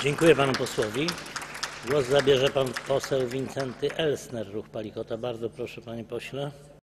Dziękuję panu posłowi. Głos zabierze pan poseł Wincenty Elsner, ruch Palikota. Bardzo proszę, panie pośle.